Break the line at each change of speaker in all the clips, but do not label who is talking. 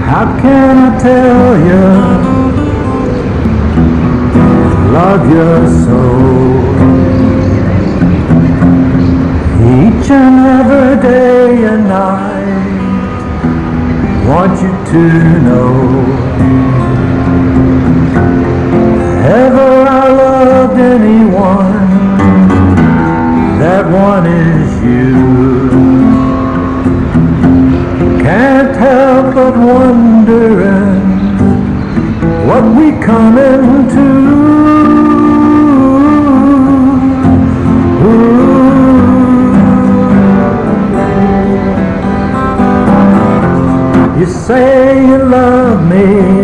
How can I tell you, love you so? Each and every day and night, want you to know. Ever I loved anyone, that one is you. Can't help but wondering what we come into. You say you love me,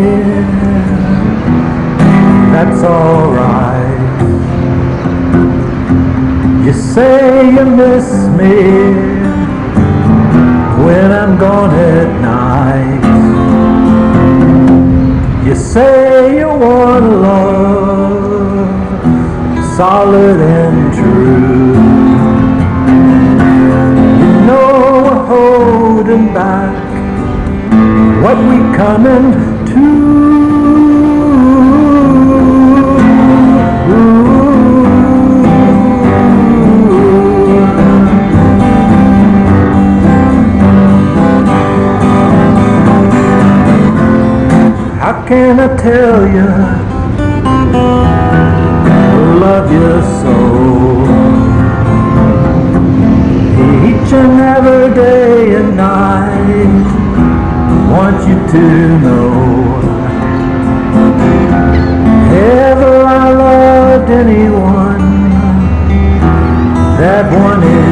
that's alright. You say you miss me when I'm gone at night. You say you want love, solid and true. You know we're holding back what we coming to. How can I tell you, I love you so? Each and every day and night, want you to know. Ever I loved anyone, that one is